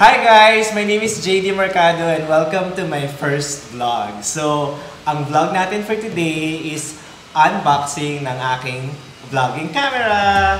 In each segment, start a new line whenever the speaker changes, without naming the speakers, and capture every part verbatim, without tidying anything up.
Hi guys! My name is J D Mercado and welcome to my first vlog. So, ang vlog natin for today is unboxing ng aking vlogging camera.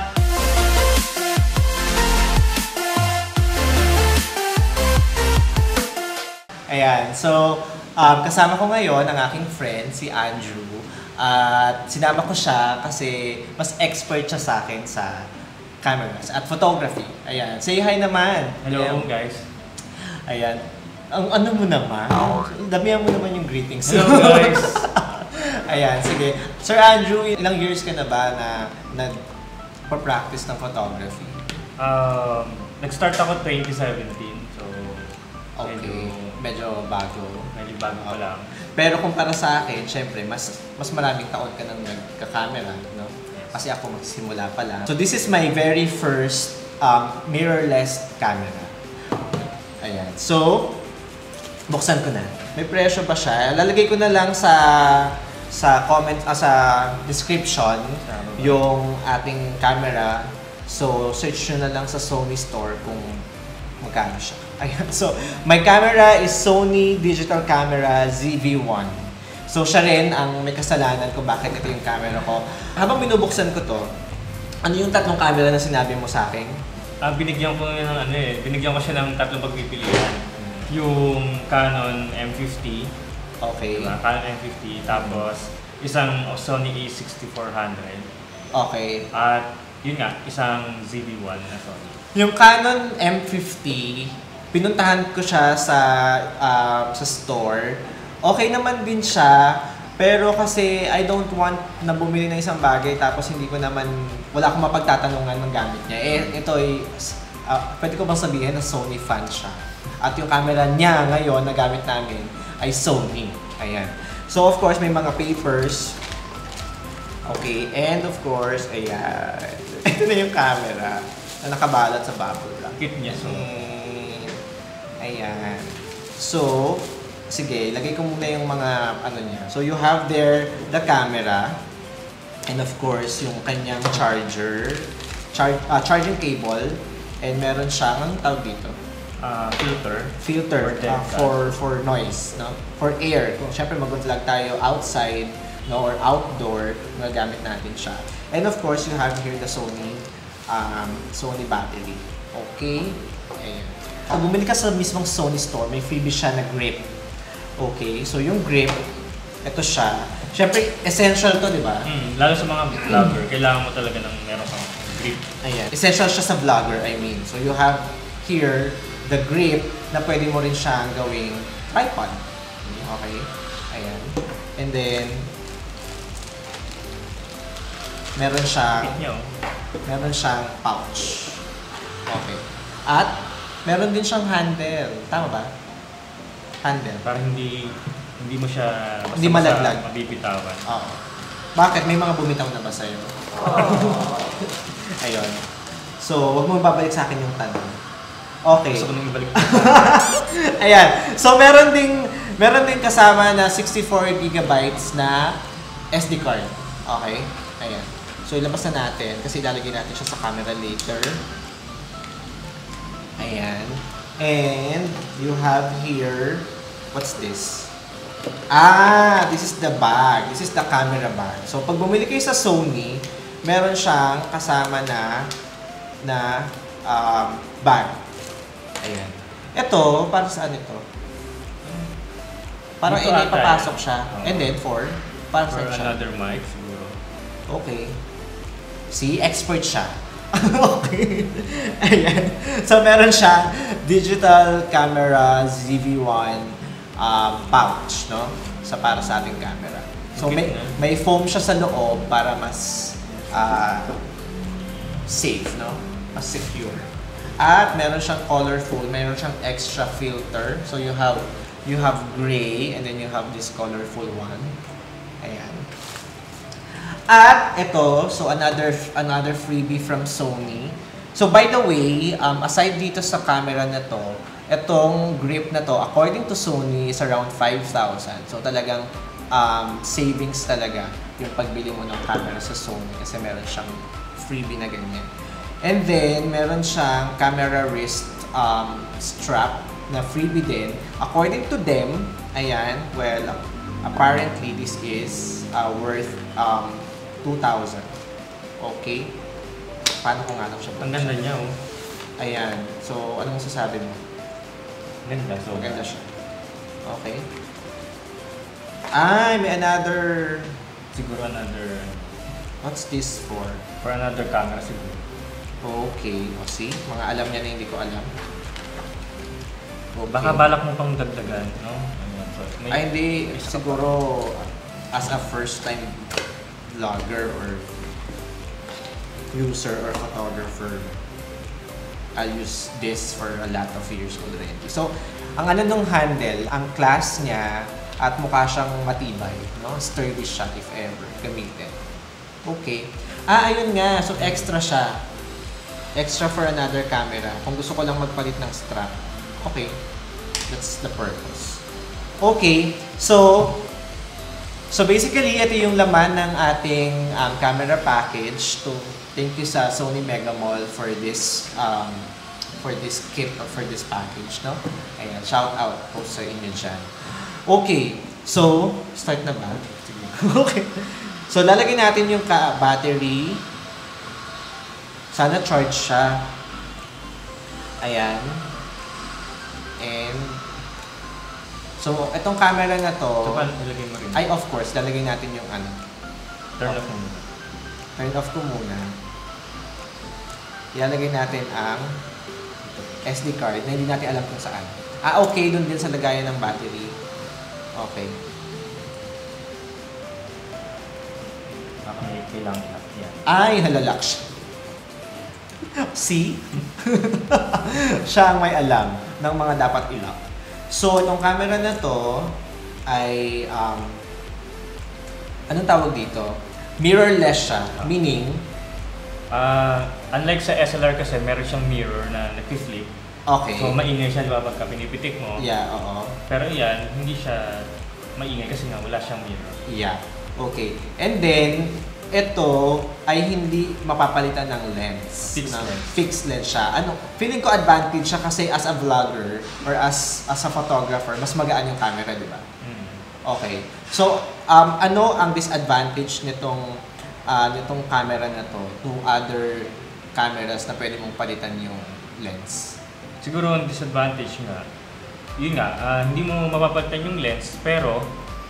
Ayan, so um, kasama ko ngayon ang aking friend, si Andrew. At sinama ko siya kasi mas expert siya sa akin sa cameras at photography. Ayan. Say hi naman.
Hello, Ayan. guys.
Ayan. Ang ano mo naman? Damihan mo naman yung greetings.
Hello, guys.
Ayan, sige. Sir Andrew, ilang years ka na ba na nag-practice ng photography?
Um, Nag-start ako twenty seventeen. So,
okay.
Medyo,
medyo bago.
Medyo bago pa lang.
Pero kung para sa akin, syempre, mas, mas maraming taon ka nang nagka-camera, no? Kasi ako magsimula pa lang. So this is my very first um, mirrorless camera. Ayan. So, buksan ko na. May presyo pa siya. Lalagay ko na lang sa sa comment, uh, sa description yung ating camera. So, search nyo na lang sa Sony store kung magkano siya. Ayan. So, my camera is Sony Digital Camera Z V one. So, siya rin ang may kasalanan kung bakit ito yung camera ko. Habang binubuksan ko to, ano yung tatlong camera na sinabi mo sa akin?
Ah, binigyan ko ng ano eh, binigyan ko siya ng tatlong pagpipilian. Yung Canon M fifty.
Okay.
Diba? Canon M fifty. Tapos, isang Sony A sixty-four hundred.
Okay.
At, yun nga, isang Z V one na Sony.
Yung Canon M fifty, pinuntahan ko siya sa, uh, sa store. Okay naman din siya, pero kasi I don't want na bumili ng isang bagay tapos hindi ko naman, wala akong mapagtatanungan ng gamit niya. Eh, ito ay, uh, pwede ko bang sabihin na Sony fan siya. At yung camera niya ngayon na gamit namin ay Sony. Ayan. So of course, may mga papers. Okay, and of course, ayan. Ito na yung camera na nakabalat sa bubble wrap.
Kit niya, so.
Mm, ayan. So, sige, lagay ko muna yung mga ano niya. So you have there the camera and of course yung kanyang charger, char uh, charging cable, and meron siyang anong tawag dito?
Uh, filter.
Filter uh, for for noise, no? For air. Kung syempre mag-vlog tayo outside, no, or outdoor, magagamit natin siya. And of course, you have here the Sony um, Sony battery. Okay? Ayan. Pag bumili ka sa mismong Sony store, may freebie siya na grip. Okay, so yung grip, ito siya. Siyempre, essential to, di ba?
Mm, lalo sa mga vlogger, kailangan mo talaga ng meron kang grip.
Ayan. Essential siya sa vlogger, I mean. So you have here the grip na pwede mo rin siyang gawing tripod. Okay? Ayan. And then, meron siyang, meron siyang pouch. Okay. At, meron din siyang handle. Tama ba? Handle.
Para hindi hindi mo siya
hindi malaglag,
mabibitawan.
Oo. Bakit? May mga bumitaw na ba sa'yo? Oh. Ayun. So, wag mo babalik sa akin yung tanong. Okay.
Gusto ko nang ibalik.
Ayan. So, meron ding meron ding kasama na sixty-four gigabytes na S D card. Okay? Ayan. So, ilabas na natin kasi ilalagay natin siya sa camera later. Ayan. And you have here, what's this? Ah, this is the bag. This is the camera bag. So, pag bumili kayo sa Sony, meron siyang kasama na na um, bag. Ayan. Ito, para saan ito? Para
Dito
ini
ata
papasok
yan.
siya.
Oh.
And then for? Para
For
saan siya?
another mic, siguro.
Okay. See, expert siya. Okay. Ayan. So, meron siya digital camera Z V one um, pouch, no? Sa para sa ating camera. So, may, may foam siya sa loob para mas uh, safe, no? Mas secure. At meron siyang colorful, meron siyang extra filter. So, you have you have gray and then you have this colorful one. Ayan. At ito, so another another freebie from Sony. So by the way, um, aside dito sa camera na to, itong grip na to, according to Sony, is around five thousand. So talagang um, savings talaga yung pagbili mo ng camera sa Sony kasi meron siyang freebie na ganyan. And then, meron siyang camera wrist um, strap na freebie din. According to them, ayan, well, apparently this is uh, worth um, two thousand. Okay? Paano ko nga lang siya?
Ang ganda niya, oh.
Ayan. So, anong masasabi mo?
Ganda, so.
Maganda siya. Okay. Ay, may another...
Siguro another...
What's this for?
For another camera siguro.
Okay. O, see? Mga alam niya na hindi ko alam. Okay.
Baka balak mo pang dagdagan, no? Ayan, so, may,
Ay, hindi.
may
Siguro, as a first-time vlogger or user or photographer, I'll use this for a lot of years already. So, ang ano nung handle, ang class niya at mukha siyang matibay, no? Sturdy siya if ever gamitin. Okay. Ah, ayun nga. So, extra siya. Extra for another camera. Kung gusto ko lang magpalit ng strap. Okay. That's the purpose. Okay. So, so basically, ito yung laman ng ating um, camera package. To thank you sa Sony Megamall for this um, for this kit or for this package, no? Ayan, shout out po sa inyo dyan. Okay. So, start na ba? Okay. So, lalagyan natin yung ka battery. Sana charge siya. Ayan. And, so, itong camera na to,
So, paano ilagay mo rin?
ay, of course, lalagyan natin yung ano.
Turn off mo muna.
Turn off ko muna. Ilalagay natin ang S D card na hindi natin alam kung saan. Ah, okay. Doon din sa lagayan ng battery. Okay.
Baka may kailangan lock yan.
Ay, nalalak siya. See? Siya ang may alam ng mga dapat i-lock. So, itong camera na to ay, um, anong tawag dito? Mirrorless siya. Meaning,
Uh, unlike sa S L R kasi, meron siyang mirror na nag-flip.
okay.
So, maingay siya, di ba, pagka pinipitik mo.
Yeah, oo.
Pero yan, hindi siya maingay kasi nga wala siyang mirror.
Yeah. Okay. And then, ito ay hindi mapapalitan ng lens.
Fixed
Na-
lens.
Fixed lens siya. Ano, feeling ko advantage siya kasi as a vlogger or as as a photographer, mas magaan yung camera, di ba?
Mm.
Okay. So, um, ano ang disadvantage nitong uh, nitong camera na to to other cameras na pwede mong palitan yung lens?
Siguro ang disadvantage nga, yun nga, ah, hindi mo mapapalitan yung lens, pero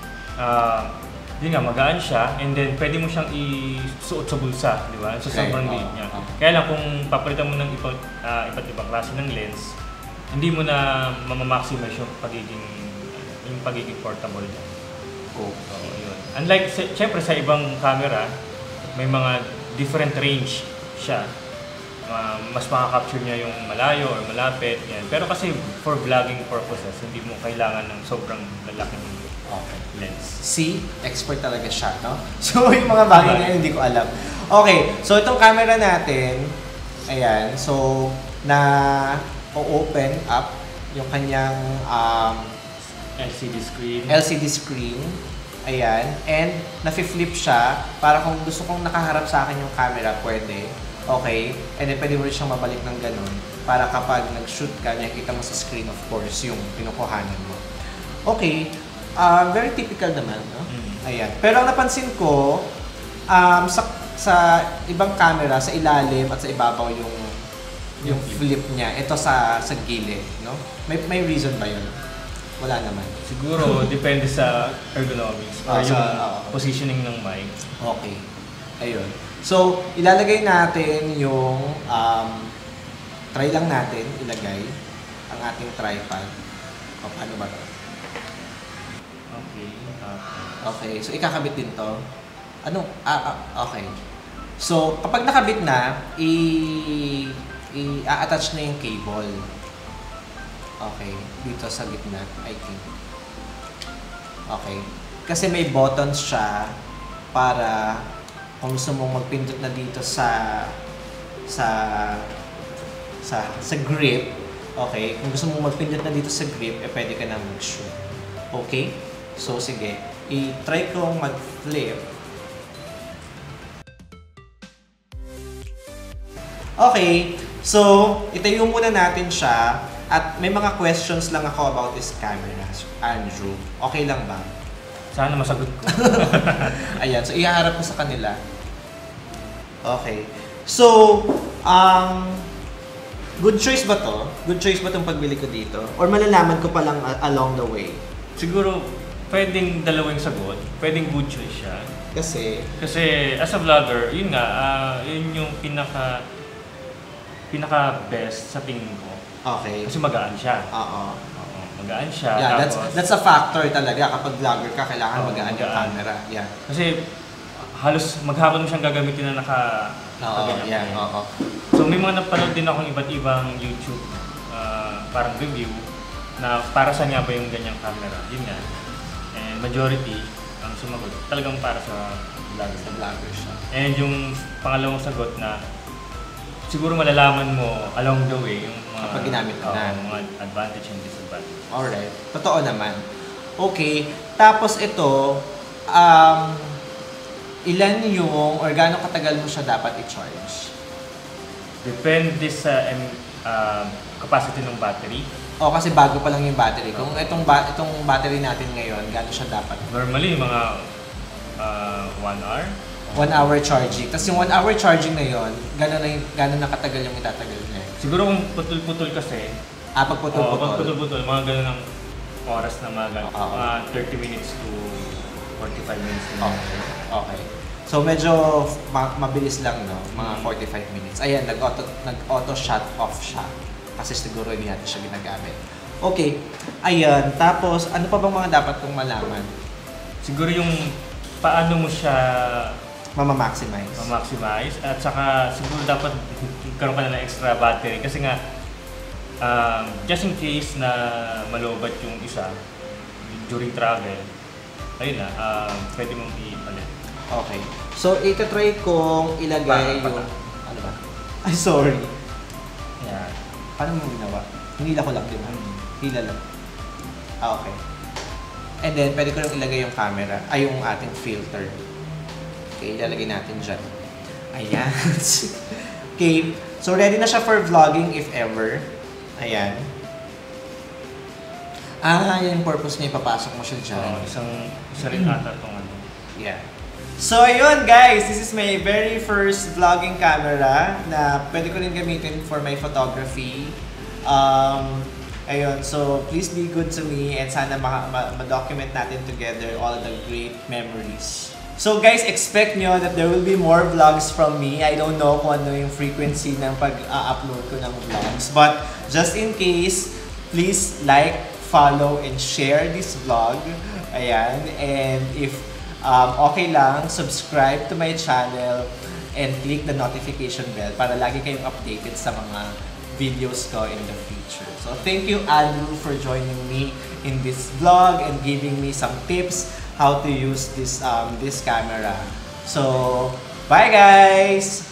ah, yun nga, magaan siya, and then pwede mo siyang isuot sa bulsa, di ba? So,
Okay,
sobrang
oo,
liit niya.
oo.
Kaya lang kung papalitan mo ng iba, ah, iba't ibang klase ng lens, hindi mo na mamamaximize yung pagiging, yung pagiging portable niya.
Oh.
So, yun. Unlike, sa, syempre sa ibang camera, may mga different range siya. Uh, mas makaka-capture niya yung malayo or malapit. Yan. Pero kasi for vlogging purposes, hindi mo kailangan ng sobrang lalaking
Okay.
lens.
See? Expert talaga siya, no? So, yung mga bagay na yun, hindi ko alam. Okay. So, itong camera natin, ayan. So, na o-open up yung kanyang um,
L C D screen.
L C D screen. Ayan. And, nafi-flip siya para kung gusto kong nakaharap sa akin yung camera, pwede. Okay. And then, pwede mo rin siyang mabalik ng ganun para kapag nag-shoot ka, nakikita mo sa screen, of course, yung pinukuhanan mo. Okay. Uh, very typical naman, no?
Mm.
Ayan. Pero ang napansin ko, um, sa, sa ibang camera, sa ilalim at sa ibabaw yung yung flip niya. Ito sa sa gilid, no? May may reason ba yun? Wala naman.
Siguro, depende sa ergonomics or
Ah, sa-
yung
oo.
positioning ng mic.
Okay. Ayun. So, ilalagay natin yung um, try lang natin ilagay ang ating tripod. O, paano ba 'to?
Okay. Okay.
Okay. So, ikakabit din 'to. Ano? Ah, ah, okay. So, kapag nakabit na, i i-attach na yung cable. Okay. Dito sa gitna, I think. Okay. Kasi may buttons siya para kung gusto mong magpindot na dito sa sa sa sa grip, okay? Kung gusto mong magpindot na dito sa grip, eh pwede ka na mag-shoot. Okay? So sige, i-try kong mag-flip. Okay. So, itayo muna natin siya At may mga questions lang ako about this camera, Andrew. Okay lang ba?
Sana masagot ko.
Ayan, so ihaharap ko sa kanila. Okay. So, um, good choice ba to? Good choice ba itong pagbili ko dito? Or malalaman ko pa lang along the way?
Siguro, pwedeng dalawang sagot. Pwedeng good choice siya.
Kasi?
Kasi as a vlogger, yun nga, uh, yun yung pinaka pinaka best sa tingin ko.
Okay.
Kasi magaan siya.
Oo.
Oo, magaan siya.
Yeah,
tapos,
that's that's a factor talaga. Kapag vlogger ka, kailangan
Oo,
magaan yung
magaan.
camera. Yeah.
Kasi halos maghapon mo siyang gagamitin na naka
Oo,
ganyan.
yeah, oo.
So may mga napanood din akong iba't ibang YouTube uh, parang review na para sa nga ba yung ganyang camera. Yun nga. And majority ang sumagot talagang para sa vlogger.
Sa vlogger siya.
And yung pangalawang sagot na siguro malalaman mo along the way yung mga,
Kapag ginamit mo
uh,
na.
mga advantage and disadvantage.
Alright. Totoo naman. Okay. Tapos ito, um, ilan yung, or gaano katagal mo siya dapat i-charge?
Depende sa um, uh, capacity ng battery.
O kasi bago pa lang yung battery. Kung itong, ba itong battery natin ngayon, gaano siya dapat?
Normally, mga uh, one hour.
One hour charging. Tapos yung one hour charging na yon, gano'n na, gano'n na katagal yung itatagal niya?
Siguro kung putol-putol kasi,
Ah, pag
Oo,
putol-putol.
pag putol-putol, mga ganun ang oras na mga ganun.
Oo.
Mga thirty minutes to forty-five minutes. Na
Okay. Okay. So medyo ma mabilis lang, no? Mga forty-five minutes. Ayan, nag-auto nag-auto shut off siya. Kasi siguro hindi natin siya ginagamit. Okay. Ayan, tapos ano pa bang mga dapat kong malaman?
Siguro yung paano mo siya
Mama-maximize.
ma-maximize at saka siguro dapat magkaroon ka na ng extra battery kasi nga um, just in case na malobat yung isa during travel, ayun na, um, pwede mong i-palit.
Okay. So, ika-try kong ilagay
Para,
yung...
para.
Ano ba? Ay, sorry.
Yan.
Paano mo ginawa? Hinila ko lang, di ba? Hila lang. Ah, okay. And then, pwede ko lang ilagay yung camera, ay yung ating filter. Okay, ilalagay natin dyan. Ayan. Okay, so ready na siya for vlogging if ever. Ayan. Ah, yan yung purpose niya, ipapasok mo siya dyan.
So, isang, isa rin ata itong ano.
Yeah. So, ayun guys, this is my very first vlogging camera na pwede ko rin gamitin for my photography. Um, ayun, so please be good to me and sana ma-document ma ma natin together all the great memories. So guys, expect nyo that there will be more vlogs from me. I don't know kung ano yung frequency ng pag-upload ko ng vlogs. But just in case, please like, follow, and share this vlog. Ayan. And if um, okay lang, subscribe to my channel and click the notification bell para lagi kayong updated sa mga videos ko in the future. So thank you, Andrew, for joining me in this vlog and giving me some tips how to use this um, this camera. So bye guys!